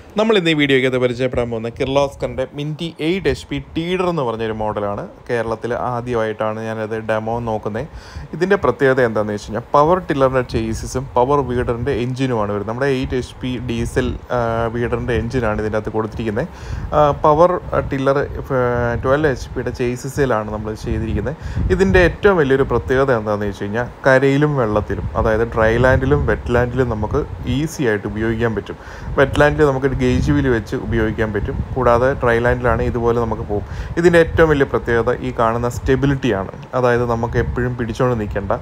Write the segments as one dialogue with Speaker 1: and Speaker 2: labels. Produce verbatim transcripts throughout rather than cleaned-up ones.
Speaker 1: നമ്മൾ ഇന്ന് ഈ വീഡിയോയ്ക്കകത്ത് പരിചയപ്പെടാൻ പോകുന്ന കിർലോസ്കറിൻ്റെ മിൻറ്റി എയ്റ്റ് എച്ച് പി ടീഡർ എന്ന് പറഞ്ഞൊരു മോഡലാണ്. കേരളത്തിൽ ആദ്യമായിട്ടാണ് ഞാനത് ഡെമോ നോക്കുന്നത്. ഇതിൻ്റെ പ്രത്യേകത എന്താണെന്ന് വെച്ച് കഴിഞ്ഞാൽ പവർ ടില്ലറിൻ്റെ ചേസിസും പവർ വീഡറിൻ്റെ എഞ്ചിനുമാണ് വരുന്നത്. നമ്മുടെ എയ്റ്റ് എച്ച് പി ഡീസൽ വീഡറിൻ്റെ എഞ്ചിനാണ് ഇതിൻ്റെ അകത്ത് കൊടുത്തിരിക്കുന്നത്. പവർ ടില്ലർ ട്വൽവ് എച്ച് പിയുടെ ചേസിസിലാണ് നമ്മൾ ചെയ്തിരിക്കുന്നത്. ഇതിൻ്റെ ഏറ്റവും വലിയൊരു പ്രത്യേകത എന്താണെന്ന് വെച്ച് കഴിഞ്ഞാൽ കരയിലും വെള്ളത്തിലും, അതായത് ഡ്രൈ ലാൻഡിലും വെറ്റ് ലാൻഡിലും നമുക്ക് ഈസി ആയിട്ട് ഉപയോഗിക്കാൻ പറ്റും. വെറ്റ് ലാൻഡിൽ നമുക്ക് ഗേജ് വീൽ വെച്ച് ഉപയോഗിക്കാൻ പറ്റും. കൂടാതെ ഡ്രൈ ലാൻഡിലാണ് ഇതുപോലെ നമുക്ക് പോകും. ഇതിൻ്റെ ഏറ്റവും വലിയ പ്രത്യേകത ഈ കാണുന്ന സ്റ്റെബിലിറ്റിയാണ്. അതായത് നമുക്ക് എപ്പോഴും പിടിച്ചുകൊണ്ട് നിൽക്കേണ്ട,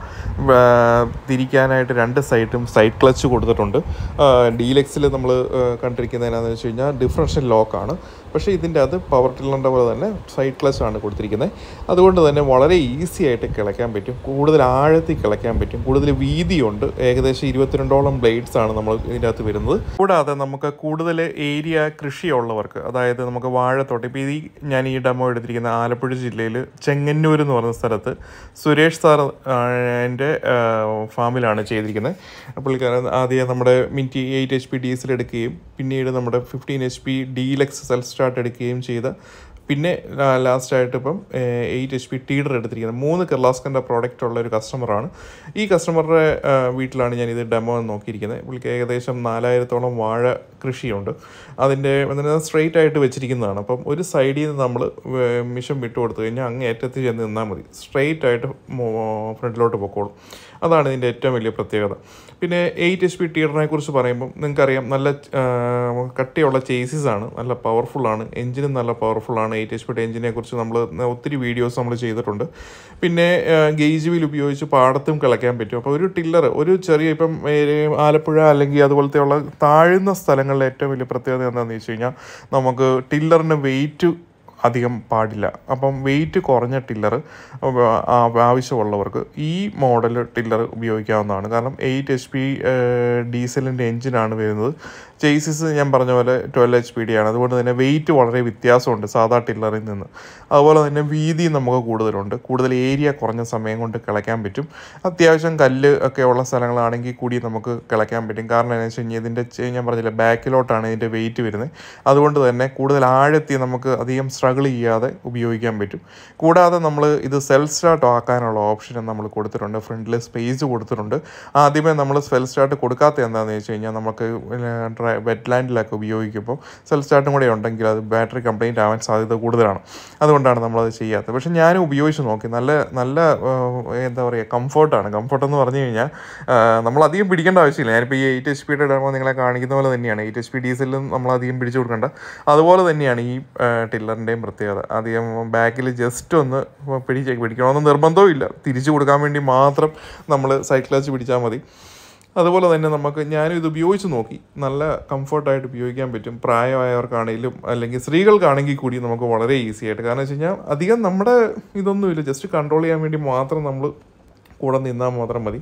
Speaker 1: തിരിക്കാനായിട്ട് രണ്ട് സൈഡും സൈഡ് ക്ലച്ച് കൊടുത്തിട്ടുണ്ട്. ഡീലക്സിൽ നമ്മൾ കണ്ടിരിക്കുന്നതിനാന്ന് വെച്ച് കഴിഞ്ഞാൽ ഡിഫറൻഷ്യൽ ലോക്കാണ്. പക്ഷേ ഇതിൻ്റെ അത് പവർ ടില്ലറിൻ്റെ പോലെ തന്നെ സൈഡ് ക്ലച്ച് ആണ് കൊടുത്തിരിക്കുന്നത്. അതുകൊണ്ട് തന്നെ വളരെ ഈസി ആയിട്ട് കിളയ്ക്കാൻ പറ്റും. കൂടുതൽ ആഴത്തിൽ കിളയ്ക്കാൻ പറ്റും. കൂടുതൽ വീതിയുണ്ട്. ഏകദേശം ഇരുപത്തിരണ്ടോളം ബ്ലേഡ്സ് ആണ് നമ്മൾ ഇതിൻ്റെ അകത്ത് വരുന്നത്. കൂടാതെ നമുക്ക് കൂടുതൽ ഏരിയ കൃഷിയുള്ളവർക്ക്, അതായത് നമുക്ക് വാഴത്തോട്ടം, ഇപ്പോൾ ഈ ഞാൻ ഈ ഡെമോ എടുത്തിരിക്കുന്ന ആലപ്പുഴ ജില്ലയിൽ ചെങ്ങന്നൂർ എന്ന് പറയുന്ന സ്ഥലത്ത് സുരേഷ് സാർ എൻ്റെ ഫാമിലാണ് ചെയ്തിരിക്കുന്നത്. പുള്ളിക്കാരൻ ആദ്യം നമ്മുടെ മിൻറ്റി എയ്റ്റ് എച്ച് പി ഡീസൽ എടുക്കുകയും പിന്നീട് നമ്മുടെ fifteen H P deluxe self start എടുക്കുകയും ചെയ്ത, പിന്നെ ലാസ്റ്റായിട്ട് ഇപ്പം എയ്റ്റ് എച്ച് പി ടീഡർ എടുത്തിരിക്കുന്നത്. മൂന്ന് കിർലോസ്കറിൻ്റെ പ്രോഡക്റ്റ് ഉള്ള ഒരു കസ്റ്റമറാണ്. ഈ കസ്റ്റമറുടെ വീട്ടിലാണ് ഞാനിത് ഡെമോ നോക്കിയിരിക്കുന്നത്. പുള്ളിക്ക് ഏകദേശം നാലായിരത്തോളം വാഴ കൃഷിയുണ്ട്. അതിൻ്റെ സ്ട്രെയിറ്റ് ആയിട്ട് വെച്ചിരിക്കുന്നതാണ്. അപ്പം ഒരു സൈഡിൽ നിന്ന് നമ്മൾ മിഷൻ വിട്ടു കൊടുത്തു കഴിഞ്ഞാൽ അങ്ങ് ഏറ്റത്തിൽ ചെന്ന് നിന്നാൽ മതി. സ്ട്രെയിറ്റ് ആയിട്ട് ഫ്രണ്ടിലോട്ട് പൊക്കോളും. അതാണ് ഇതിൻ്റെ ഏറ്റവും വലിയ പ്രത്യേകത. പിന്നെ എയ്റ്റ് എച്ച് പി ടീഡറിനെ കുറിച്ച് പറയുമ്പം നിങ്ങൾക്കറിയാം, നല്ല കട്ടിയുള്ള ചേസിസാണ്, നല്ല പവർഫുള്ളാണ്. എഞ്ചിനും നല്ല പവർഫുള്ളാണ്. എയ്റ്റ് എച്ച് പിയുടെ എഞ്ചിനെ കുറിച്ച് നമ്മൾ ഒത്തിരി വീഡിയോസ് നമ്മൾ ചെയ്തിട്ടുണ്ട്. പിന്നെ ഗേജ് വീൽ ഉപയോഗിച്ച് പാടത്തും കിളയ്ക്കാൻ പറ്റും. അപ്പോൾ ഒരു ടില്ലർ, ഒരു ചെറിയ ഇപ്പം ആലപ്പുഴ അല്ലെങ്കിൽ അതുപോലത്തെ ഉള്ള താഴ്ന്ന സ്ഥലങ്ങളിലെ ഏറ്റവും വലിയ പ്രത്യേകത എന്താണെന്ന് വെച്ച് കഴിഞ്ഞാൽ നമുക്ക് ടില്ലറിന് വെയിറ്റ് അധികം പാടില്ല. അപ്പം വെയിറ്റ് കുറഞ്ഞ ടില്ലർ ആവശ്യമുള്ളവർക്ക് ഈ മോഡൽ ടില്ലർ ഉപയോഗിക്കാവുന്നതാണ്. കാരണം എയ്റ്റ് എച്ച് പി ഡീസലിൻ്റെ എഞ്ചിനാണ് വരുന്നത്. ചേസിസ് ഞാൻ പറഞ്ഞ പോലെ ട്വൽവ് എച്ച് പി ഡി ആണ്. അതുകൊണ്ട് തന്നെ വെയിറ്റ് വളരെ വ്യത്യാസമുണ്ട് സാധാ ടില്ലറിൽ നിന്ന്. അതുപോലെ തന്നെ വീതി നമുക്ക് കൂടുതലുണ്ട്. കൂടുതൽ ഏരിയ കുറഞ്ഞ സമയം കൊണ്ട് കിളയ്ക്കാൻ പറ്റും. അത്യാവശ്യം കല്ല് ഒക്കെ ഉള്ള സ്ഥലങ്ങളാണെങ്കിൽ കൂടി നമുക്ക് കിളയ്ക്കാൻ പറ്റും. കാരണം എന്താണെന്ന് വെച്ച് കഴിഞ്ഞാൽ ഇതിൻ്റെ ഞാൻ പറഞ്ഞില്ല, ബാക്കിലോട്ടാണ് ഇതിൻ്റെ വെയിറ്റ് വരുന്നത്. അതുകൊണ്ട് തന്നെ കൂടുതൽ ആഴത്തിൽ നമുക്ക് അധികം സ്ട്രഗിൾ ചെയ്യാതെ ഉപയോഗിക്കാൻ പറ്റും. കൂടാതെ നമ്മൾ ഇത് സെൽഫ് സ്റ്റാർട്ട് ആക്കാനുള്ള ഓപ്ഷനും നമ്മൾ കൊടുത്തിട്ടുണ്ട്. ഫ്രണ്ടിൽ സ്പേസ് കൊടുത്തിട്ടുണ്ട്. ആദ്യമേ നമ്മൾ സെൽഫ് സ്റ്റാർട്ട് കൊടുക്കാത്ത എന്താണെന്ന് വെച്ച് കഴിഞ്ഞാൽ നമുക്ക് വെറ്റ് ലാൻഡിലൊക്കെ ഉപയോഗിക്കുമ്പോൾ സെൽഫ് സ്റ്റാർട്ടും കൂടെ ഉണ്ടെങ്കിൽ അത് ബാറ്ററി കംപ്ലൈൻറ്റ് ആവാൻ സാധ്യത കൂടുതലാണ്. അതുകൊണ്ടാണ് നമ്മളത് ചെയ്യാത്തത്. പക്ഷേ ഞാനും ഉപയോഗിച്ച് നോക്കി. നല്ല നല്ല എന്താ പറയുക, കംഫർട്ടാണ്. കംഫർട്ട് എന്ന് പറഞ്ഞു കഴിഞ്ഞാൽ നമ്മളധികം പിടിക്കേണ്ട ആവശ്യമില്ല. ഞാനിപ്പോൾ ഈ എയ്റ്റ് എച്ച് പിയുടെ ഡെമോ നിങ്ങളെ കാണിക്കുന്ന പോലെ തന്നെയാണ്. എയ്റ്റ് എച്ച് പി ഡീസലിലും നമ്മളധികം പിടിച്ചു കൊടുക്കേണ്ട. അതുപോലെ തന്നെയാണ് ഈ ടില്ലറിൻ്റെയും പ്രത്യേകത. അധികം ബാക്കിൽ ജസ്റ്റ് ഒന്ന് പിടിച്ച് പിടിക്കണമെന്ന് നിർബന്ധവും ഇല്ല. തിരിച്ചു കൊടുക്കാൻ വേണ്ടി മാത്രം നമ്മൾ സൈഡ് ക്ലച്ച് പിടിച്ചാൽ മതി. അതുപോലെ തന്നെ നമുക്ക്, ഞാനും ഇത് ഉപയോഗിച്ച് നോക്കി, നല്ല കംഫർട്ടായിട്ട് ഉപയോഗിക്കാൻ പറ്റും. പ്രായമായവർക്കാണെങ്കിലും അല്ലെങ്കിൽ സ്ത്രീകൾക്കാണെങ്കിൽ കൂടി നമുക്ക് വളരെ ഈസി ആയിട്ട്. കാരണം വെച്ച് കഴിഞ്ഞാൽ അധികം നമ്മുടെ ഇതൊന്നുമില്ല, ജസ്റ്റ് കൺട്രോൾ ചെയ്യാൻ വേണ്ടി മാത്രം നമ്മൾ കൂടെ നിന്നാൽ മാത്രം മതി.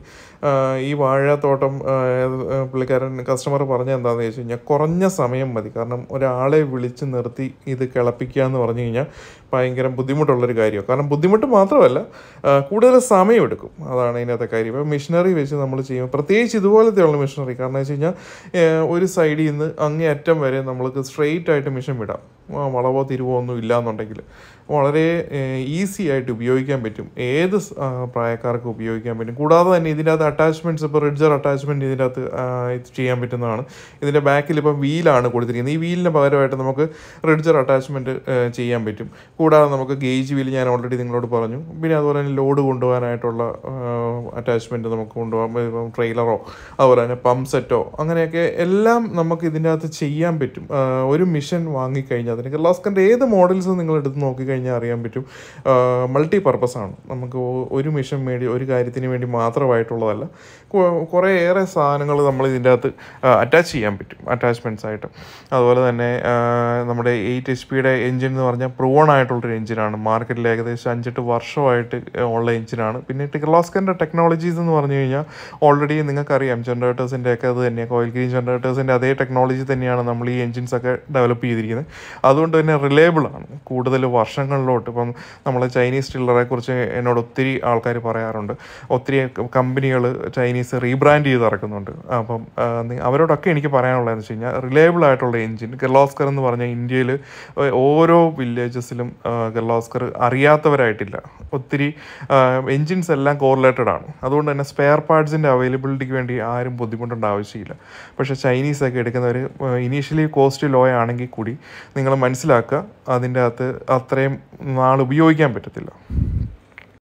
Speaker 1: ഈ വാഴത്തോട്ടം പുള്ളിക്കാരൻ കസ്റ്റമർ പറഞ്ഞ എന്താണെന്ന് വെച്ച് കഴിഞ്ഞാൽ കുറഞ്ഞ സമയം മതി. കാരണം ഒരാളെ വിളിച്ച് നിർത്തി ഇത് കിളപ്പിക്കുക എന്ന് പറഞ്ഞു കഴിഞ്ഞാൽ ഭയങ്കര ബുദ്ധിമുട്ടുള്ളൊരു കാര്യമാണ്. കാരണം ബുദ്ധിമുട്ട് മാത്രമല്ല, കൂടുതൽ സമയമെടുക്കും. അതാണ് ഇതിനകത്തെ കാര്യം. ഇപ്പോൾ മെഷീനറി വെച്ച് നമ്മൾ ചെയ്യുമ്പോൾ, പ്രത്യേകിച്ച് ഇതുപോലത്തെയുള്ള മെഷീനറി, കാരണം വെച്ച് കഴിഞ്ഞാൽ ഒരു സൈഡിൽ നിന്ന് അങ്ങേ അറ്റം വരെ നമ്മൾക്ക് സ്ട്രെയിറ്റ് ആയിട്ട് മെഷീൻ വിടാം. വളവോ തിരിവോ ഒന്നും ഇല്ലയെന്നുണ്ടെങ്കിൽ വളരെ ഈസി ആയിട്ട് ഉപയോഗിക്കാൻ പറ്റും. ഏത് പ്രായക്കാർക്ക് ഉപയോഗിക്കാൻ പറ്റും. കൂടാതെ തന്നെ ഇതിനകത്ത് അറ്റാച്ച്മെൻറ്റ്സ്, ഇപ്പോൾ റിഡ്ജർ അറ്റാച്ച്മെൻറ്റ് ഇതിനകത്ത് ഇത് ചെയ്യാൻ പറ്റുന്നതാണ്. ഇതിൻ്റെ ബാക്കിൽ ഇപ്പം വീലാണ് കൊടുത്തിരിക്കുന്നത്. ഈ വീലിന് പകരമായിട്ട് നമുക്ക് റിഡ്ജർ അറ്റാച്ച്മെൻറ്റ് ചെയ്യാൻ പറ്റും. കൂടാതെ നമുക്ക് ഗേജ് വീൽ ഞാൻ ഓൾറെഡി നിങ്ങളോട് പറഞ്ഞു. പിന്നെ അതുപോലെ തന്നെ ലോഡ് കൊണ്ടുപോകാനായിട്ടുള്ള അറ്റാച്ച്മെൻറ്റ് നമുക്ക് കൊണ്ടുപോകാം. ഇപ്പം ട്രെയിലറോ അതുപോലെ തന്നെ പമ്പ് സെറ്റോ അങ്ങനെയൊക്കെ എല്ലാം നമുക്ക് ഇതിൻ്റെ അകത്ത് ചെയ്യാൻ പറ്റും. ഒരു മിഷൻ വാങ്ങിക്കഴിഞ്ഞാൽ അതിന് കിർലോസ്കറിൻ്റെ ഏത് മോഡൽസ് നിങ്ങൾ എടുത്ത് നോക്കിക്കഴിഞ്ഞാൽ അറിയാൻ പറ്റും. മൾട്ടി പർപ്പസാണ്. നമുക്ക് ഒരു മിഷൻ വേണ്ടി, ഒരു കാര്യത്തിന് വേണ്ടി മാത്രമായിട്ടുള്ളതല്ല. കുറേ ഏറെ സാധനങ്ങൾ നമ്മൾ ഇതിൻ്റെ അകത്ത് അറ്റാച്ച് ചെയ്യാൻ പറ്റും, അറ്റാച്ച്മെൻറ്റ്സ് ആയിട്ട്. അതുപോലെ തന്നെ നമ്മുടെ എയ്റ്റ് എച്ച് പിയുടെ എഞ്ചിൻ എന്ന് പറഞ്ഞാൽ പ്രൂവൺ ആയിട്ടുള്ളൊരു എഞ്ചിനാണ്. മാർക്കറ്റിൽ ഏകദേശം അഞ്ചെട്ട് വർഷമായിട്ട് ഉള്ള എഞ്ചിനാണ്. പിന്നെ കിർലോസ്കറിൻ്റെ ടെക്നോളജീസ് എന്ന് പറഞ്ഞു കഴിഞ്ഞാൽ ഓൾറെഡി നിങ്ങൾക്കറിയാം, ജനറേറ്റേഴ്സിൻ്റെ ഒക്കെ അത് തന്നെയാണ്, ഓയിൽ ഗ്രീൻ ജനറേറ്റേഴ്സിൻ്റെ അതേ ടെക്നോളജി തന്നെയാണ് നമ്മൾ ഈ എഞ്ചിൻസൊക്കെ ഡെവലപ്പ് ചെയ്തിരിക്കുന്നത്. അതുകൊണ്ട് തന്നെ റിലയബിളാണ് കൂടുതൽ വർഷങ്ങളിലോട്ട്. ഇപ്പം നമ്മൾ ചൈനീസ് ടില്ലറെ കുറിച്ച് എന്നോട് ഒത്തിരി ആൾക്കാർ പറയാറുണ്ട്. ഒത്തിരി കമ്പനികൾ ചൈനീസ് റീബ്രാൻഡ് ചെയ്ത് ഇറക്കുന്നുണ്ട്. അപ്പം അവരോടൊക്കെ എനിക്ക് പറയാനുള്ളതെന്ന് വെച്ച് കഴിഞ്ഞാൽ റിലയബിൾ ആയിട്ടുള്ള എൻജിൻ കിർലോസ്കർ എന്ന് പറഞ്ഞാൽ ഇന്ത്യയിൽ ഓരോ വില്ലേജസിലും കിർലോസ്കർ അറിയാത്തവരായിട്ടില്ല. ഒത്തിരി എൻജിൻസ് എല്ലാം കോറിലേറ്റഡ് ആണ്. അതുകൊണ്ട് തന്നെ സ്പെയർ പാർട്സിൻ്റെ അവൈലബിലിറ്റിക്ക് വേണ്ടി ആരും ബുദ്ധിമുട്ടേണ്ട ആവശ്യമില്ല. പക്ഷേ ചൈനീസൊക്കെ എടുക്കുന്നവർ ഇനീഷ്യലി കോസ്റ്റ് ലോ ആണെങ്കിൽ കൂടി നിങ്ങൾ മനസ്സിലാക്കുക അതിൻ്റെ അകത്ത് അത്രയും നാൾ ഉപയോഗിക്കാൻ പറ്റത്തില്ല.